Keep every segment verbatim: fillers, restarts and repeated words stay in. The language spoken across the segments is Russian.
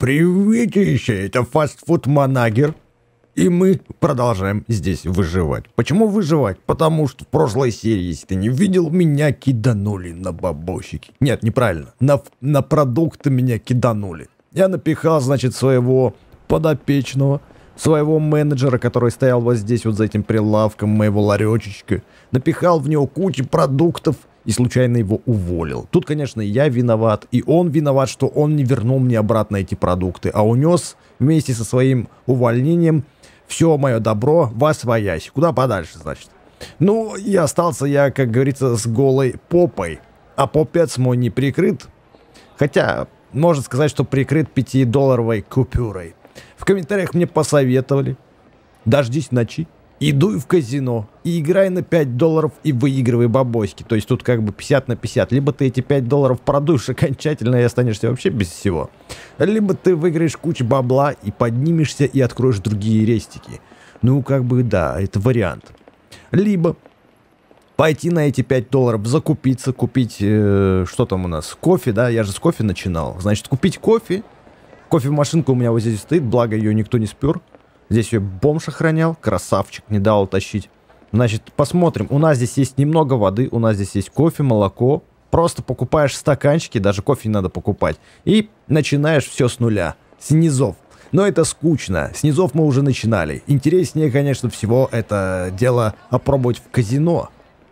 Приветище, это фастфуд Манагер. И мы продолжаем здесь выживать. Почему выживать? Потому что в прошлой серии, если ты не видел, меня киданули на бабосики. Нет, неправильно. На, на продукты меня киданули. Я напихал, значит, своего подопечного, своего менеджера, который стоял вот здесь, вот за этим прилавком моего ларечечка. Напихал в него кучу продуктов и случайно его уволил. Тут, конечно, я виноват, и он виноват, что он не вернул мне обратно эти продукты, а унес вместе со своим увольнением все мое добро восвоясь. Куда подальше, значит. Ну, и остался я, как говорится, с голой попой. А попец мой не прикрыт. Хотя, можно сказать, что прикрыт пятидолларовой купюрой. В комментариях мне посоветовали: дождись ночи, иду в казино и играй на пять долларов и выигрывай бабоськи. То есть тут как бы пятьдесят на пятьдесят. Либо ты эти пять долларов продуешь окончательно и останешься вообще без всего. Либо ты выиграешь кучу бабла и поднимешься и откроешь другие рестики. Ну как бы да, это вариант. Либо пойти на эти пять долларов, закупиться, купить, э, что там у нас, кофе, да, я же с кофе начинал. Значит, купить кофе. Кофемашинка у меня вот здесь стоит, благо ее никто не спер. Здесь ее бомж охранял, красавчик, не дал тащить. Значит, посмотрим. У нас здесь есть немного воды, у нас здесь есть кофе, молоко. Просто покупаешь стаканчики, даже кофе не надо покупать. И начинаешь все с нуля, с низов. Но это скучно, с низов мы уже начинали. Интереснее, конечно, всего это дело опробовать в казино.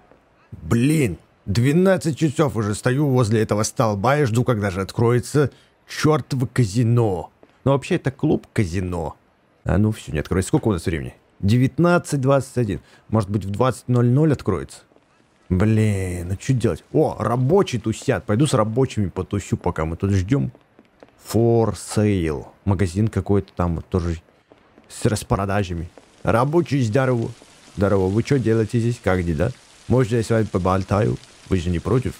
Блин, двенадцать часов уже стою возле этого столба и жду, когда же откроется чертово казино. Но вообще это клуб-казино. А ну все, не откроется. Сколько у нас времени? девятнадцать двадцать один. Может быть в двадцать ноль ноль откроется? Блин, ну что делать? О, рабочие тусят. Пойду с рабочими потусю, пока мы тут ждем. For sale. Магазин какой-то там вот тоже с распродажами. Рабочие, здорово. Здорово. Вы что делаете здесь? Как дела? Может, я с вами поболтаю? Вы же не против?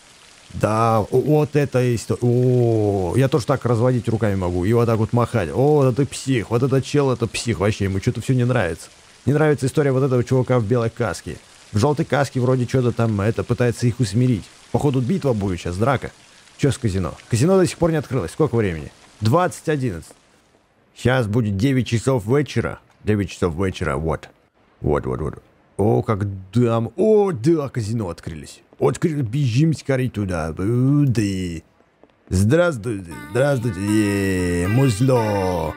Да, вот это история. О, я тоже так разводить руками могу. И вот так вот махать. О, это псих. Вот этот чел, это псих. Вообще, ему что-то все не нравится. Не нравится история вот этого чувака в белой каске. В желтой каске вроде что-то там, это, пытается их усмирить. Походу, битва будет сейчас, драка. Че с казино? Казино до сих пор не открылось. Сколько времени? двадцать одиннадцать. Сейчас будет девять часов вечера. девять часов вечера, вот. Вот, вот, вот. О, как дам. О, да, казино открылись. Открыли, бежим скорее туда. Да. Здравствуйте, здравствуйте. Е, музло.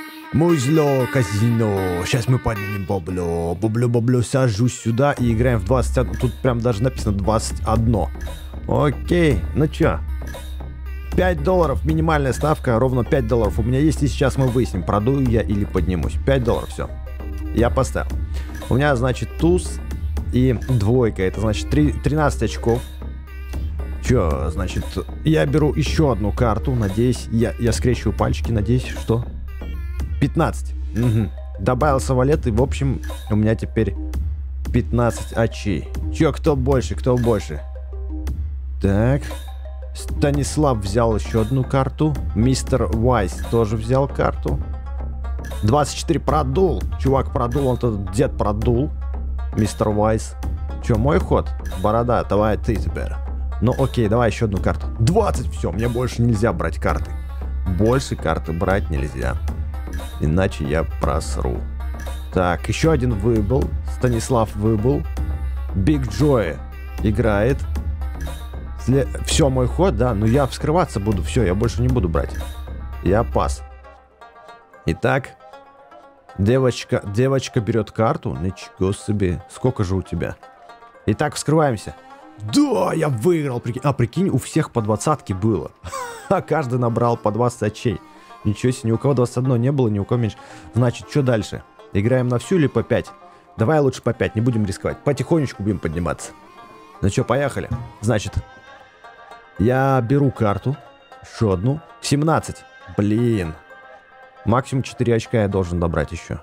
Музло, казино. Сейчас мы поднимем бабло. Бабло, бабло, сажусь сюда и играем в двадцать один. Тут прям даже написано двадцать один. Окей, ну чё? пять долларов минимальная ставка, ровно пять долларов у меня есть, и сейчас мы выясним, продую я или поднимусь. пять долларов, все. Я поставил. У меня, значит, туз и двойка. Это, значит, тринадцать очков. Чё, значит, я беру еще одну карту. Надеюсь, я, я скрещиваю пальчики. Надеюсь, что... пятнадцать. Угу. Добавился валет, и, в общем, у меня теперь пятнадцать очей. Чё, кто больше, кто больше? Так. Станислав взял еще одну карту. Мистер Вайс тоже взял карту. двадцать четыре продул. Чувак продул, он тут дед продул. Мистер Вайс. Че, мой ход? Борода, давай ты теперь. Ну окей, давай еще одну карту. двадцать, все, мне больше нельзя брать карты. Больше карты брать нельзя. Иначе я просру. Так, еще один выбыл. Станислав выбыл. Биг Джой играет. След... Все, мой ход, да. Ну я вскрываться буду. Все, я больше не буду брать. Я пас. Итак. Девочка, девочка берет карту. Ничего себе. Сколько же у тебя? Итак, вскрываемся. Да, я выиграл. Прикинь. А, прикинь, у всех по двадцатке было. А каждый набрал по двадцать очей. Ничего себе, ни у кого двадцать один не было, ни у кого меньше. Значит, что дальше? Играем на всю или по пять? Давай лучше по пять, не будем рисковать. Потихонечку будем подниматься. Ну что, поехали. Значит, я беру карту. Еще одну. семнадцать. Блин. Максимум четыре очка я должен добрать еще.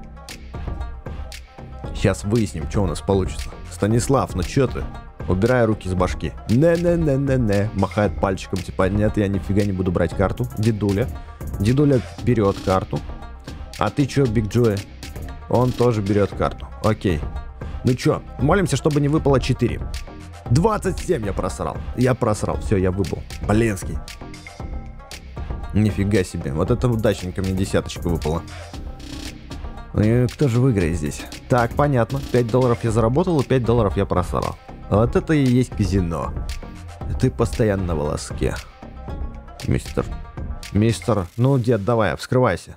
Сейчас выясним, что у нас получится. Станислав, ну что ты? Убирай руки с башки. Не-не-не-не-не. Махает пальчиком, типа, нет, я нифига не буду брать карту. Дедуля. Дедуля берет карту. А ты что, Биг Джой? Он тоже берет карту. Окей. Ну что, молимся, чтобы не выпало четыре. двадцать семь я просрал. Я просрал. Все, я выбыл. Блинский. Нифига себе. Вот это удачненько мне десяточка выпала. И кто же выиграет здесь? Так, понятно. пять долларов я заработал, и пять долларов я просрал. Вот это и есть казино. Ты постоянно на волоске. Мистер. Мистер. Ну, дед, давай, вскрывайся.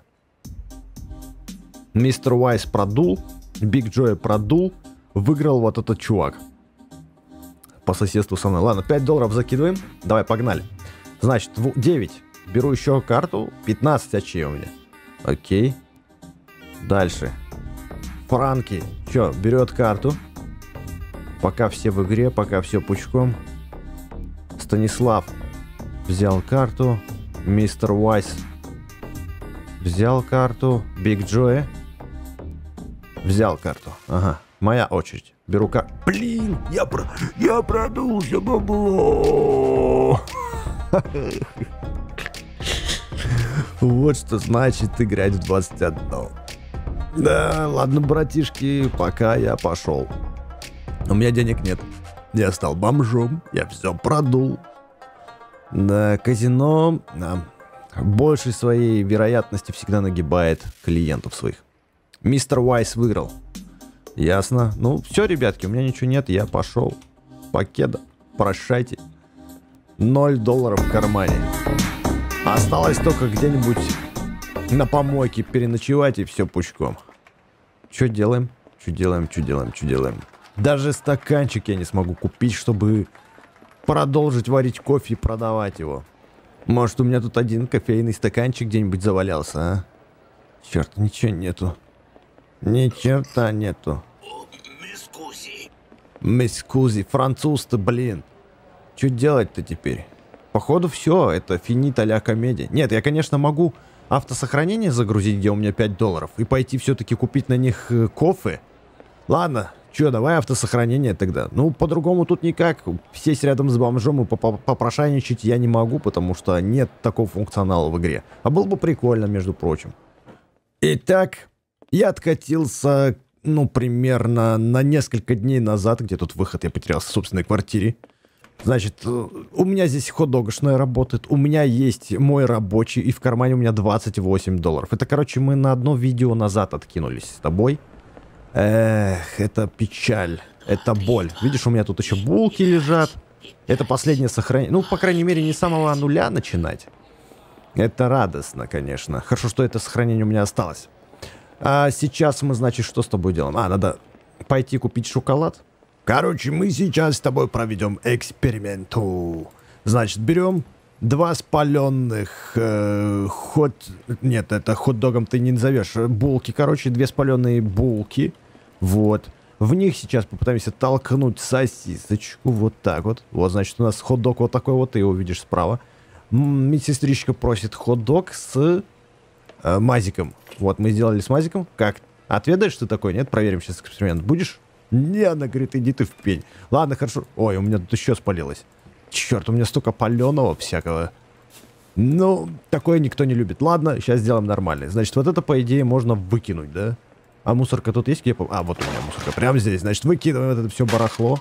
Мистер Уайс продул. Биг Джой продул. Выиграл вот этот чувак. По соседству со мной. Ладно, пять долларов закидываем. Давай, погнали. Значит, девять. Беру еще карту. пятнадцать очей у меня. Окей. Дальше. Франки. Че, берет карту. Пока все в игре, пока все пучком. Станислав взял карту. Мистер Уайс взял карту. Биг Джой взял карту. Ага, моя очередь. Беру карту. Блин, я, про... я продулся, бабло. Вот что значит играть в двадцать один. Да, ладно, братишки, пока я пошел. У меня денег нет. Я стал бомжом, я все продул. Да, казино да, большей своей вероятности всегда нагибает клиентов своих. Мистер Уайс выиграл. Ясно. Ну, все, ребятки, у меня ничего нет, я пошел. Покеда, прощайте. Ноль долларов в кармане. Осталось только где-нибудь на помойке переночевать и все пучком. Что делаем? Что делаем? Что делаем? Что делаем? Даже стаканчик я не смогу купить, чтобы продолжить варить кофе и продавать его. Может, у меня тут один кофейный стаканчик где-нибудь завалялся, а? Черт, ничего нету. Ни черта нету. Мискузи. Мискузи. Француз-то, блин. Что делать-то теперь? Походу все, это финит а-ля комедия. Нет, я, конечно, могу автосохранение загрузить, где у меня пять долларов, и пойти все-таки купить на них э, кофе. Ладно, что, давай автосохранение тогда. Ну, по-другому тут никак. Сесть рядом с бомжом и попрошайничать я не могу, потому что нет такого функционала в игре. А было бы прикольно, между прочим. Итак, я откатился, ну, примерно на несколько дней назад, где тут выход, я потерялся в собственной квартире. Значит, у меня здесь хот-догошная работает, у меня есть мой рабочий, и в кармане у меня двадцать восемь долларов. Это, короче, мы на одно видео назад откинулись с тобой. Эх, это печаль, это боль. Видишь, у меня тут еще булки лежат. Это последнее сохранение. Ну, по крайней мере, не с самого нуля начинать. Это радостно, конечно. Хорошо, что это сохранение у меня осталось. А сейчас мы, значит, что с тобой делаем? А, надо пойти купить шоколад. Короче, мы сейчас с тобой проведем эксперименту. Значит, берем два спаленных э, хот... Нет, это хот-догом ты не назовешь. Булки, короче, две спаленные булки. Вот. В них сейчас попытаемся толкнуть сосисочку. Вот так вот. Вот, значит, у нас хот-дог вот такой вот. Ты его видишь справа. Медсестричка просит хот-дог с э, мазиком. Вот, мы сделали с мазиком. Как? Отведаешь ты такой? Нет? Проверим сейчас эксперимент. Будешь? Не, она говорит, иди ты в пень. Ладно, хорошо. Ой, у меня тут еще спалилось. Черт, у меня столько паленого всякого. Ну, такое никто не любит. Ладно, сейчас сделаем нормально. Значит, вот это, по идее, можно выкинуть, да? А мусорка тут есть? Где? А, вот у меня мусорка. Прямо здесь. Значит, выкидываем вот это все барахло.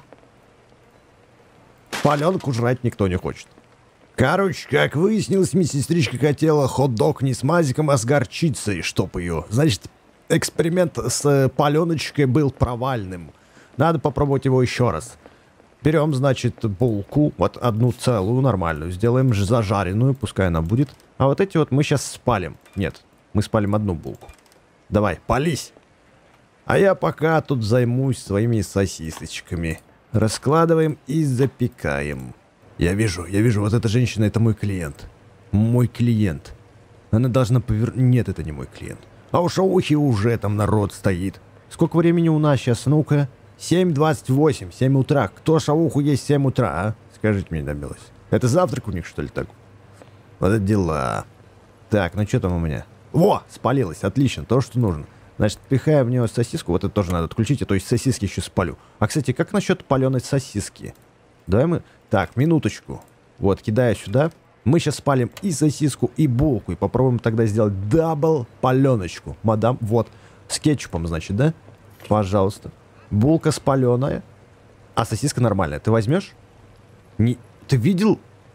Паленку жрать никто не хочет. Короче, как выяснилось, медсестричка хотела хот-дог не с мазиком, а с горчицей, чтоб ее. Значит, эксперимент с паленочкой был провальным. Надо попробовать его еще раз. Берем, значит, булку, вот одну целую, нормальную. Сделаем зажаренную, пускай она будет. А вот эти вот мы сейчас спалим. Нет, мы спалим одну булку. Давай, пались. А я пока тут займусь своими сосисочками. Раскладываем и запекаем. Я вижу, я вижу, вот эта женщина, это мой клиент. Мой клиент. Она должна повернуть... Нет, это не мой клиент. А у шаухи уже там народ стоит. Сколько времени у нас сейчас? Ну-ка. семь двадцать восемь, семь утра. Кто шауху есть в семь утра, а? Скажите мне, добилось. Это завтрак у них, что ли, так? Вот это дела. Так, ну что там у меня? Во, спалилось, отлично, то, что нужно. Значит, пихаем в нее сосиску. Вот это тоже надо отключить, а то есть сосиски еще спалю. А, кстати, как насчет паленой сосиски? Давай мы... Так, минуточку. Вот, кидаю сюда. Мы сейчас спалим и сосиску, и булку. И попробуем тогда сделать дабл паленочку. Мадам, вот. С кетчупом, значит, да? Пожалуйста. Булка спаленая. А сосиска нормальная. Ты возьмешь? Не... Ты видел?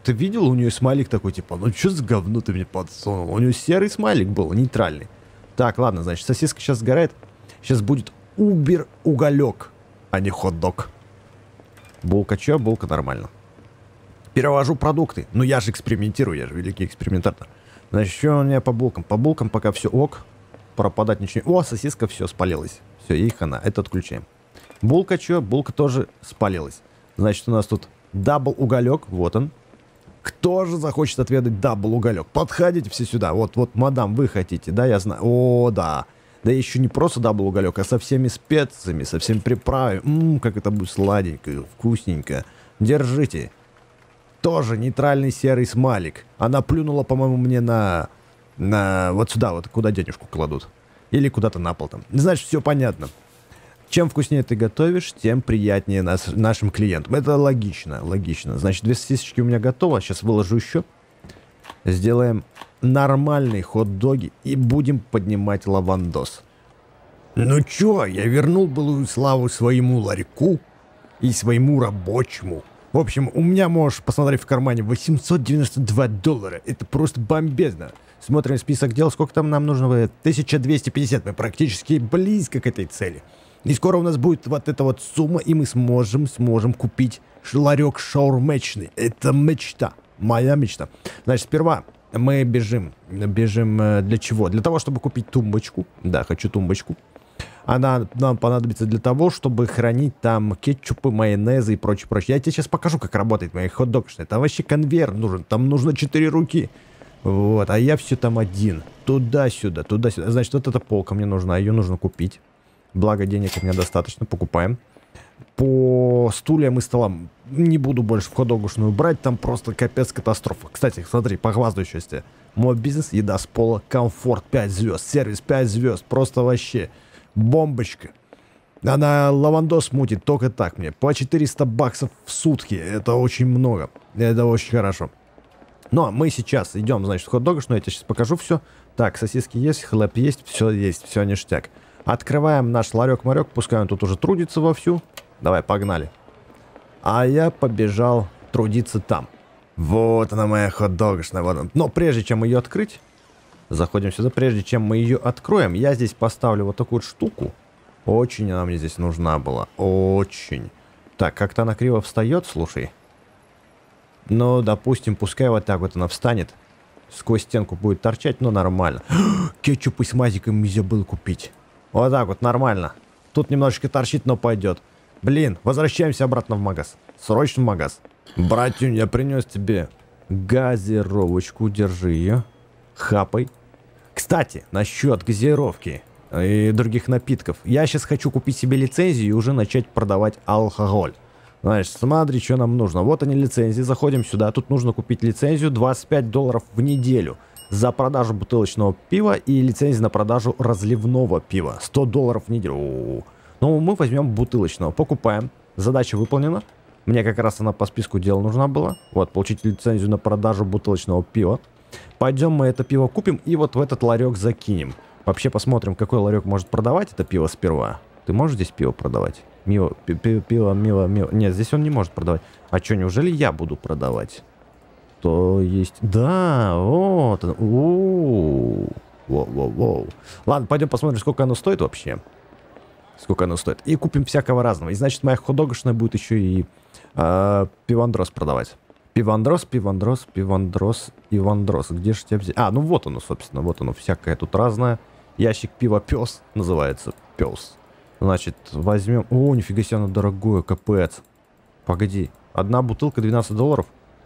Ты видел, у нее смайлик такой, типа, ну что за говно ты мне подсунул? У нее серый смайлик был, нейтральный. Так, ладно, значит, сосиска сейчас сгорает. Сейчас будет убер-уголек, а не хот-дог. Булка чё? Булка нормально. Перевожу продукты. Ну я же экспериментирую, я же великий экспериментатор. Значит, что у меня по булкам? По булкам пока все ок. Пропадать ничего. О, сосиска все спалилась. Все, и хана. Это отключаем. Булка чё? Булка тоже спалилась. Значит, у нас тут дабл уголек. Вот он. Кто же захочет отведать дабл уголек? Подходите все сюда. Вот, вот, мадам, вы хотите, да, я знаю. О, да. Да еще не просто дабл уголек, а со всеми специями, со всеми приправами. Ммм, как это будет сладенько, вкусненько. Держите. Тоже нейтральный серый смайлик. Она плюнула, по-моему, мне на... на... вот сюда, вот куда денежку кладут. Или куда-то на пол там. Значит, все понятно. Чем вкуснее ты готовишь, тем приятнее нас, нашим клиентам. Это логично, логично. Значит, две сосисочки у меня готово. Сейчас выложу еще. Сделаем нормальные хот-доги и будем поднимать лавандос. Ну чё, я вернул былую славу своему ларьку и своему рабочему. В общем, у меня можешь посмотреть в кармане восемьсот девяносто два доллара. Это просто бомбезно. Смотрим список дел. Сколько там нам нужно? тысяча двести пятьдесят. Мы практически близко к этой цели. И скоро у нас будет вот эта вот сумма, и мы сможем, сможем купить ларек шаурмечный. Это мечта. Моя мечта. Значит, сперва мы бежим. Бежим для чего? Для того, чтобы купить тумбочку. Да, хочу тумбочку. Она нам понадобится для того, чтобы хранить там кетчупы, майонезы и прочее, прочее. Я тебе сейчас покажу, как работает моя хот-догшная. Там вообще конвейер нужен. Там нужно четыре руки. Вот, а я все там один. Туда-сюда, туда-сюда. Значит, вот эта полка мне нужна. Ее нужно купить. Благо, денег у меня достаточно. Покупаем. По стульям и столам не буду больше в хот-догшную брать. Там просто капец катастрофа. Кстати, смотри, похвастаюсь сейчас тебе. Мой бизнес, еда с пола, комфорт пять звезд, сервис пять звезд. Просто вообще бомбочка. Она лавандос мутит только так мне. По четыреста баксов в сутки. Это очень много. Это очень хорошо. Но мы сейчас идем, значит, в хот-догшную. Я тебе сейчас покажу все. Так, сосиски есть, хлеб есть, все есть, все ништяк. Открываем наш ларек-марек. Пускай он тут уже трудится вовсю. Давай, погнали. А я побежал трудиться там. Вот она моя хот-догшная. Вот она. Но прежде чем ее открыть, заходим сюда. Прежде чем мы ее откроем, я здесь поставлю вот такую вот штуку. Очень она мне здесь нужна была. Очень. Так, как-то она криво встает, слушай. Ну, допустим, пускай вот так вот она встанет. Сквозь стенку будет торчать, но нормально. Кетчуп и с мазиком нельзя было купить. Вот так вот, нормально. Тут немножечко торчит, но пойдет. Блин, возвращаемся обратно в магаз. Срочно в магаз. Братюнь, я принес тебе газировочку. Держи ее. Хапай. Кстати, насчет газировки и других напитков. Я сейчас хочу купить себе лицензию и уже начать продавать алкоголь. Значит, смотри, что нам нужно. Вот они лицензии. Заходим сюда. Тут нужно купить лицензию двадцать пять долларов в неделю. За продажу бутылочного пива и лицензию на продажу разливного пива. сто долларов в неделю. О-о-о. Ну, мы возьмем бутылочного. Покупаем. Задача выполнена. Мне как раз она по списку дел нужна была. Вот, получить лицензию на продажу бутылочного пива. Пойдем мы это пиво купим и вот в этот ларек закинем. Вообще посмотрим, какой ларек может продавать это пиво сперва. Ты можешь здесь пиво продавать? Мио, пиво, пиво, мило, мило. Нет, здесь он не может продавать. А что, неужели я буду продавать? То есть... Да, вот. Воу, воу, воу. Ладно, пойдем посмотрим, сколько оно стоит вообще. Сколько оно стоит. И купим всякого разного. И значит, моя хот-догшная будет еще и э, пивандрос продавать. Пивандрос, пивандрос, пивандрос, ивандрос. Где же тебя взять? А, ну вот оно, собственно. Вот оно, всякое тут разное. Ящик пива пес называется. Пес. Значит, возьмем... О, нифига себе, оно дорогое, капец. Погоди. Одна бутылка двенадцать долларов.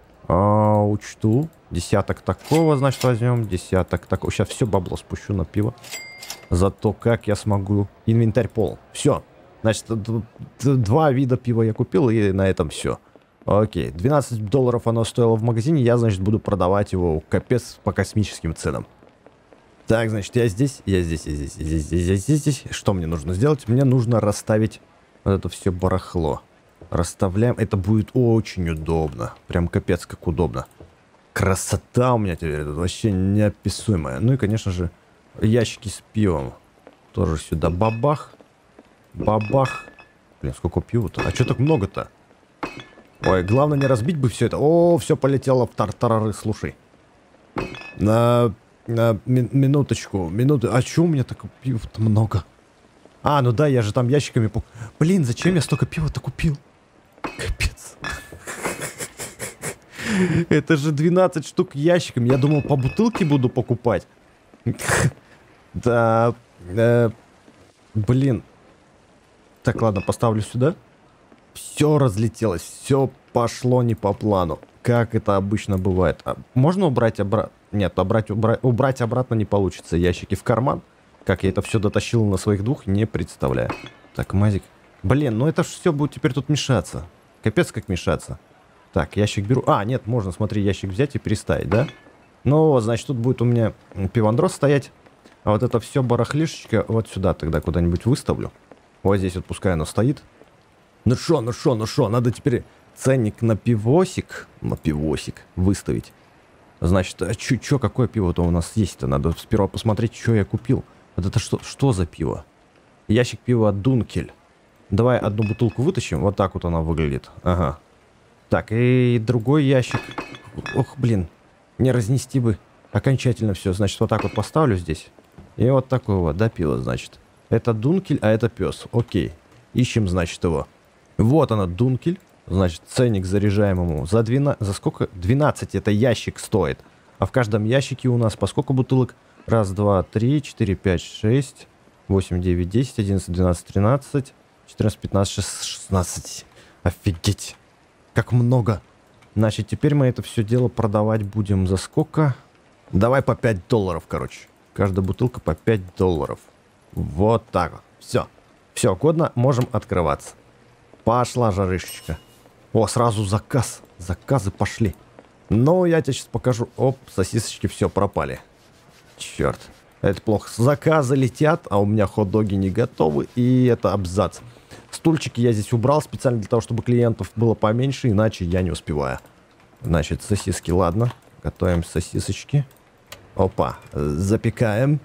А, учту. Десяток такого, значит, возьмем. Десяток такого. Сейчас все бабло спущу на пиво. Зато как я смогу... Инвентарь пол. Все. Значит, два вида пива я купил, и на этом все. Окей. двенадцать долларов оно стоило в магазине. Я, значит, буду продавать его капец по космическим ценам. Так, значит, я здесь, я здесь, я здесь, я здесь, здесь, здесь, здесь, здесь. Что мне нужно сделать? Мне нужно расставить вот это все барахло. Расставляем. Это будет очень удобно. Прям капец как удобно. Красота у меня теперь. Это вообще неописуемая. Ну и, конечно же, ящики с пивом. Тоже сюда бабах. Бабах. Блин, сколько пива-то? А что так много-то? Ой, главное не разбить бы все это. О, все полетело в тартарары, слушай. На, на ми минуточку, минуту. А чё у меня так пива-то много? А, ну да, я же там ящиками... Блин, зачем я столько пива-то купил? Капец. Это же двенадцать штук ящиками. Я думал, по бутылке буду покупать. Да. Блин. Так, ладно, поставлю сюда. Все разлетелось, все пошло не по плану. Как это обычно бывает. А можно убрать обратно? Нет, убрать, убрать, убрать обратно не получится. Ящики в карман. Как я это все дотащил на своих двух, не представляю. Так, Мазик. Блин, ну это ж все будет теперь тут мешаться. Капец как мешаться. Так, ящик беру. А, нет, можно, смотри, ящик взять и переставить, да? Ну, значит, тут будет у меня пивандрос стоять. А вот это все барахлишечко вот сюда тогда куда-нибудь выставлю. Вот здесь вот пускай оно стоит. Ну шо, ну шо, ну шо, надо теперь ценник на пивосик, на пивосик выставить. Значит, а чё, чё какое пиво-то у нас есть-то? Надо сперва посмотреть, что я купил. Вот это что, что за пиво? Ящик пива Дункель. Давай одну бутылку вытащим, вот так вот она выглядит. Ага. Так, и другой ящик. Ох, блин, не разнести бы окончательно все. Значит, вот так вот поставлю здесь. И вот такое вот, да, пиво, значит. Это Дункель, а это пес. Окей. Ищем, значит, его. Вот она, Дункель. Значит, ценник заряжаемому. За двенадцать... За сколько? двенадцать это ящик стоит. А в каждом ящике у нас по сколько бутылок? Раз, два, три, четыре, пять, шесть, восемь, девять, десять, одиннадцать, двенадцать, тринадцать, четырнадцать, пятнадцать, шестнадцать. Офигеть. Как много. Значит, теперь мы это все дело продавать будем за сколько? Давай по пять долларов, короче. Каждая бутылка по пять долларов. Вот так вот. Все. Все, годно, можем открываться. Пошла жарышечка. О, сразу заказ. Заказы пошли. Ну, я тебе сейчас покажу. Оп, сосисочки все пропали. Черт. Это плохо. Заказы летят, а у меня хот-доги не готовы. И это абзац. Стульчики я здесь убрал специально для того, чтобы клиентов было поменьше, иначе я не успеваю. Значит, сосиски, ладно. Готовим сосисочки. Опа. Запекаем.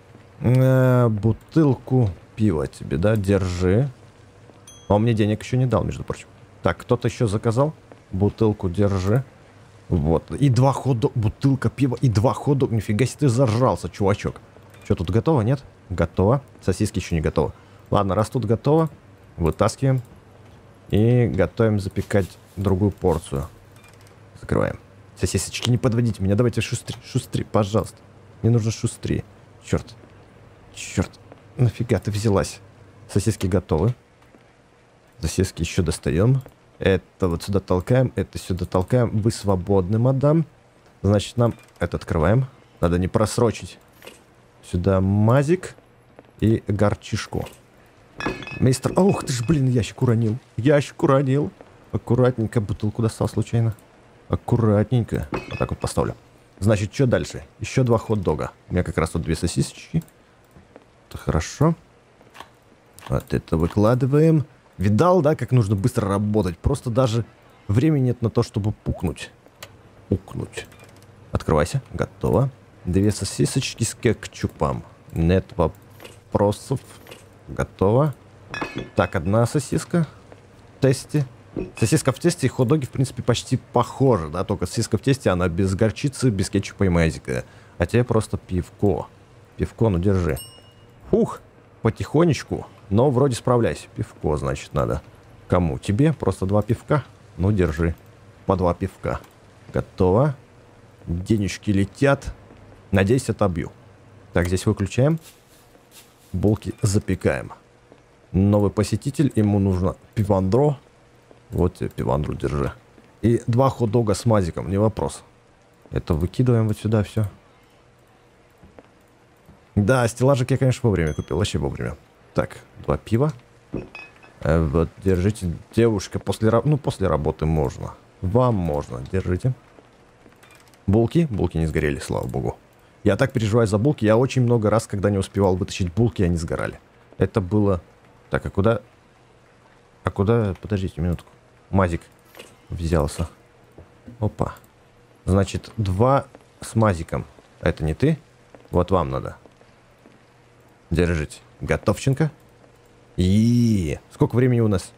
Э, бутылку пива тебе, да? Держи. А он мне денег еще не дал, между прочим. Так, кто-то еще заказал? Бутылку держи. Вот. И два хода... Бутылка пива и два хода... Нифига себе ты зажрался, чувачок. Что, тут готово, нет? Готово. Сосиски еще не готовы. Ладно, раз тут готово, вытаскиваем. И готовим запекать другую порцию. Закрываем. Сосисочки, не подводите меня. Давайте шустрее, шустрее, пожалуйста. Мне нужно шустрее. Черт. Черт. Нафига ты взялась? Сосиски готовы. Сосиски еще достаем. Это вот сюда толкаем, это сюда толкаем. Вы свободны, мадам. Значит, нам это открываем. Надо не просрочить. Сюда мазик и горчишку. Мистер... Ох ты ж, блин, ящик уронил. Ящик уронил. Аккуратненько. Бутылку достал случайно. Аккуратненько. Вот так вот поставлю. Значит, что дальше? Еще два хот-дога. У меня как раз тут две сосисочки. Это хорошо. Вот это выкладываем. Видал, да, как нужно быстро работать? Просто даже времени нет на то, чтобы пукнуть. Пукнуть. Открывайся. Готово. Две сосисочки с кетчупом. Нет вопросов. Готово. Так, одна сосиска в тесте. Сосиска в тесте и хот-доги, в принципе, почти похожи, да? Только сосиска в тесте, она без горчицы, без кетчупа и мазика. А тебе просто пивко. Пивко, ну держи. Ух, потихонечку. Но вроде справляйся. Пивко, значит, надо. Кому? Тебе? Просто два пивка? Ну, держи. По два пивка. Готово. Денежки летят. Надеюсь, отобью. Так, здесь выключаем. Булки запекаем. Новый посетитель. Ему нужно пивандро. Вот тебе пивандру держи. И два хот-дога с мазиком. Не вопрос. Это выкидываем вот сюда все. Да, стеллажик я, конечно, вовремя купил. Вообще вовремя. Так, два пива. Э, вот, держите. Девушка, после, ну, после работы можно. Вам можно. Держите. Булки. Булки не сгорели, слава богу. Я так переживаю за булки. Я очень много раз, когда не успевал вытащить булки, они сгорали. Это было... Так, а куда... А куда... Подождите минутку. Мазик взялся. Опа. Значит, два с мазиком. Это не ты? Вот вам надо. Держите. Готовченко. И сколько времени у нас?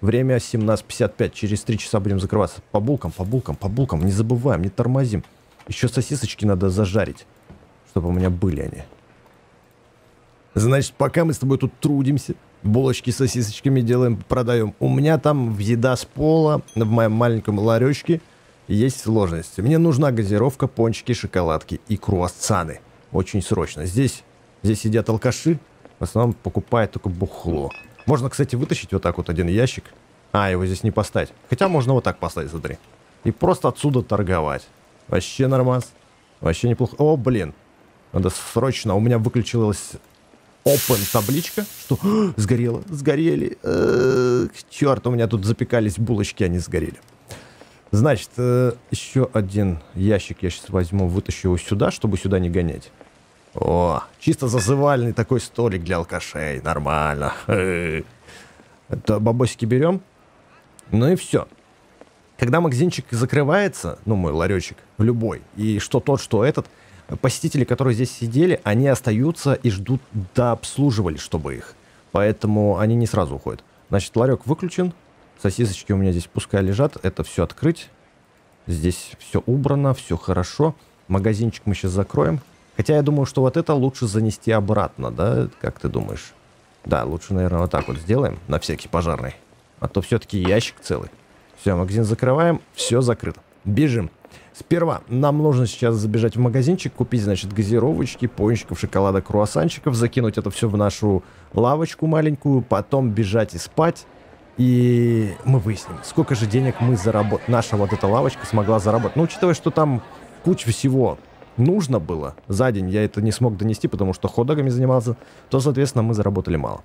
Время семнадцать пятьдесят пять. Через три часа будем закрываться. По булкам, по булкам, по булкам. Не забываем, не тормозим. Еще сосисочки надо зажарить, чтобы у меня были они. Значит, пока мы с тобой тут трудимся, булочки с сосисочками делаем, продаем. У меня там в еда с пола, в моем маленьком ларечке, есть сложности. Мне нужна газировка, пончики, шоколадки и круассаны. Очень срочно. Здесь, здесь сидят алкаши, в основном покупают только бухло. Можно, кстати, вытащить вот так вот один ящик. А, его здесь не поставить. Хотя можно вот так поставить, смотри. И просто отсюда торговать. Вообще нормас. Вообще неплохо. О, блин. Надо срочно. У меня выключилась Open табличка. Что? Сгорело. Сгорели. Э-э-э, черт, у меня тут запекались булочки, они сгорели. Значит, э, еще один ящик я сейчас возьму, вытащу его сюда, чтобы сюда не гонять. О, чисто зазывальный такой столик для алкашей. Нормально. Это бабосики берем. Ну и все. Когда магазинчик закрывается, ну мой ларечек, любой, и что тот, что этот, посетители, которые здесь сидели, они остаются и ждут, до обслуживали, чтобы их. Поэтому они не сразу уходят. Значит, ларек выключен. Сосисочки у меня здесь пускай лежат. Это все открыть. Здесь все убрано, все хорошо. Магазинчик мы сейчас закроем. Хотя я думаю, что вот это лучше занести обратно, да? Как ты думаешь? Да, лучше, наверное, вот так вот сделаем, на всякий пожарный. А то все-таки ящик целый. Все, магазин закрываем, все закрыто. Бежим. Сперва нам нужно сейчас забежать в магазинчик, купить, значит, газировочки, пончиков, шоколада, круассанчиков, закинуть это все в нашу лавочку маленькую, потом бежать и спать. И мы выясним, сколько же денег мы заработали, наша вот эта лавочка смогла заработать. Ну, учитывая, что там куча всего нужно было за день, я это не смог донести, потому что хот-догами занимался, то, соответственно, мы заработали мало.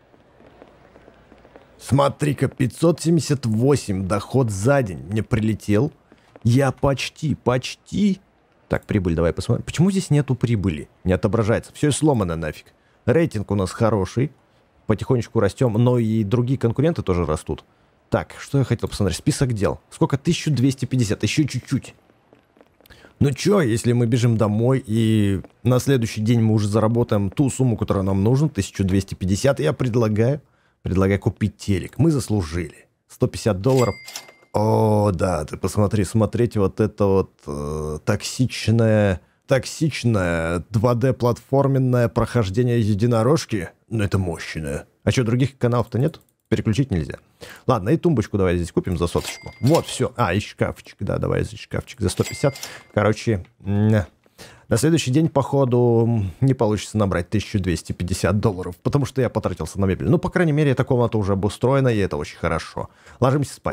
Смотри-ка, пятьсот семьдесят восемь доход за день мне прилетел. Я почти, почти... Так, прибыль давай посмотрим. Почему здесь нету прибыли? Не отображается. Все сломано нафиг. Рейтинг у нас хороший. Потихонечку растем, но и другие конкуренты тоже растут. Так, что я хотел посмотреть? Список дел. Сколько? тысяча двести пятьдесят. Еще чуть-чуть. Ну чё, если мы бежим домой и на следующий день мы уже заработаем ту сумму, которая нам нужна, тысяча двести пятьдесят, я предлагаю, предлагаю купить телек. Мы заслужили. сто пятьдесят долларов. О, да, ты посмотри, смотреть вот это вот э, токсичное, токсичное два дэ-платформенное прохождение единорожки. Ну, это мощное. А что, других каналов-то нет? Переключить нельзя. Ладно, и тумбочку давай здесь купим за соточку. Вот, все. А, и шкафчик. Да, давай здесь шкафчик за сто пятьдесят. Короче, на следующий день, походу, не получится набрать тысячу двести пятьдесят долларов, потому что я потратился на мебель. Ну, по крайней мере, эта комната уже обустроена, и это очень хорошо. Ложимся спать.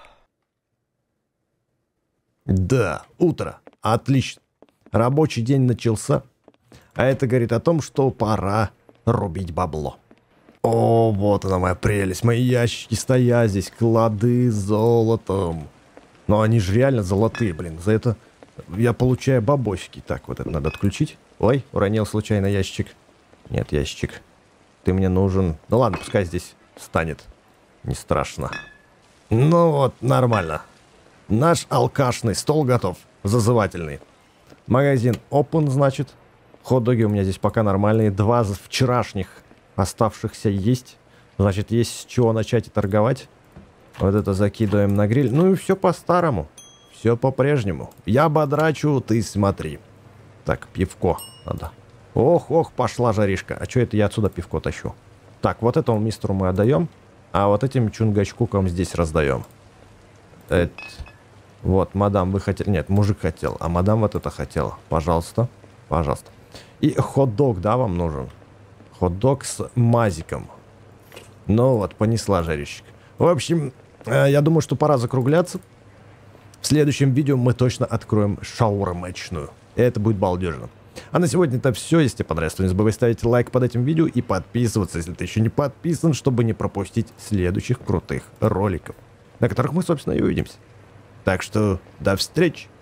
Да, утро. Отлично. Рабочий день начался. А это говорит о том, что пора рубить бабло. О, вот она моя прелесть. Мои ящики стоят здесь, клады с золотом. Но они же реально золотые, блин. За это я получаю бабосики. Так, вот это надо отключить. Ой, уронил случайно ящик. Нет, ящик. Ты мне нужен. Ну ладно, пускай здесь станет. Не страшно. Ну вот, нормально. Наш алкашный стол готов. Зазывательный. Магазин open, значит. Хот-доги у меня здесь пока нормальные. Два вчерашних оставшихся есть. Значит, есть с чего начать и торговать. Вот это закидываем на гриль. Ну и все по-старому. Все по-прежнему. Я бодрачу, ты смотри. Так, пивко надо. Ох, ох, пошла жаришка. А что это я отсюда пивко тащу? Так, вот этому мистеру мы отдаем. А вот этим чунгачкукам здесь раздаем. Это... Вот, мадам, вы хотели... Нет, мужик хотел. А мадам вот это хотела. Пожалуйста. Пожалуйста. И хот-дог, да, вам нужен? Хот-дог с мазиком. Ну вот, понесла жарищик. В общем, я думаю, что пора закругляться. В следующем видео мы точно откроем шаурмечную. И это будет балдежно. А на сегодня это все. Если тебе понравилось, то не забывай ставить лайк под этим видео и подписываться, если ты еще не подписан, чтобы не пропустить следующих крутых роликов, на которых мы, собственно, и увидимся. Так что до встречи!